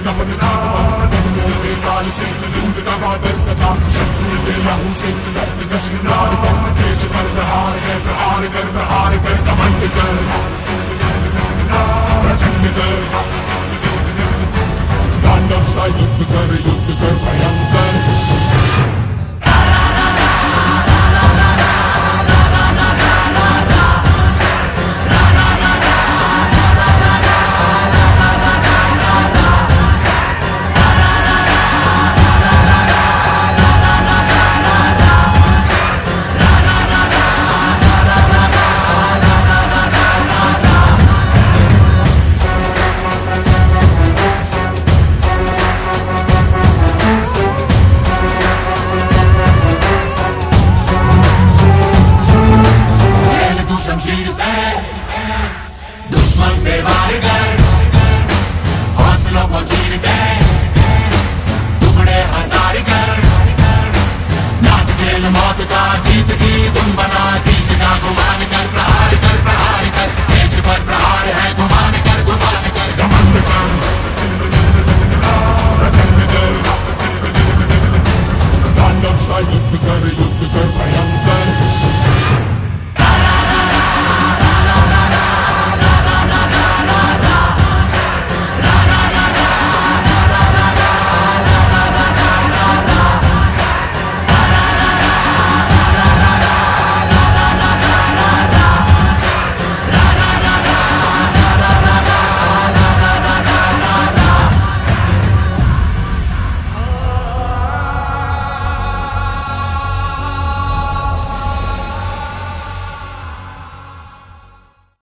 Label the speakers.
Speaker 1: नमन जीत कदमों पे ताल से दूध का बादल सजा शत्रु के लहू से धरती का श्रृंगार कर देश पर प्रहार कर कमंड कर प्रचंड कर तांडव सा युद्ध